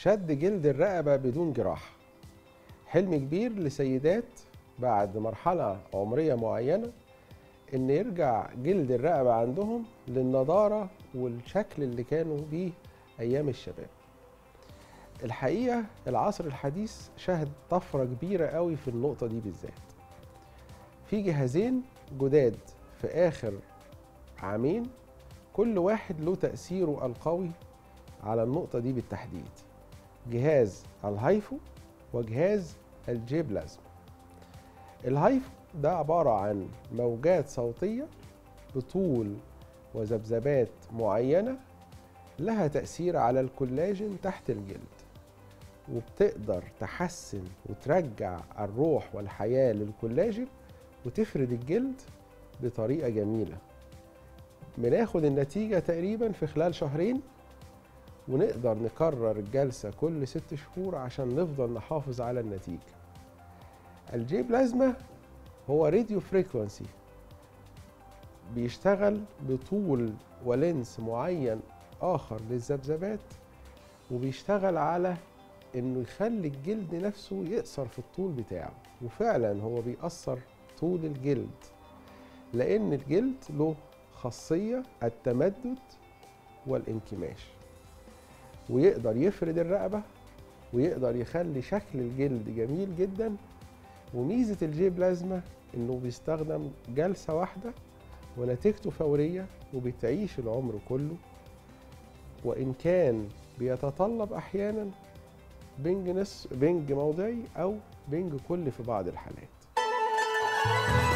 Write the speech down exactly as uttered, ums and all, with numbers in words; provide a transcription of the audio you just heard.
شد جلد الرقبة بدون جراحة. حلم كبير لسيدات بعد مرحلة عمرية معينة إن يرجع جلد الرقبة عندهم للنضارة والشكل اللي كانوا بيه أيام الشباب. الحقيقة العصر الحديث شهد طفرة كبيرة قوي في النقطة دي بالذات. في جهازين جداد في آخر عامين، كل واحد له تأثيره القوي على النقطة دي بالتحديد. جهاز الهايفو وجهاز الجي بلازما. الهايفو ده عبارة عن موجات صوتية بطول وذبذبات معينة لها تأثير على الكولاجين تحت الجلد، وبتقدر تحسن وترجع الروح والحياة للكولاجين وتفرد الجلد بطريقة جميلة. بناخد النتيجة تقريبا في خلال شهرين، ونقدر نكرر الجلسة كل ست شهور عشان نفضل نحافظ على النتيجة. الجي بلازما هو راديو فريكونسي، بيشتغل بطول ولينس معين آخر للذبذبات، وبيشتغل على إنه يخلي الجلد نفسه يقصر في الطول بتاعه. وفعلا هو بيأثر طول الجلد، لأن الجلد له خاصية التمدد والانكماش، ويقدر يفرد الرقبة ويقدر يخلي شكل الجلد جميل جدا. وميزة الجي بلازما إنه بيستخدم جلسة واحدة ونتيجته فورية وبتعيش العمر كله، وإن كان بيتطلب أحيانا بنج نص بنج موضعي أو بنج كلي في بعض الحالات.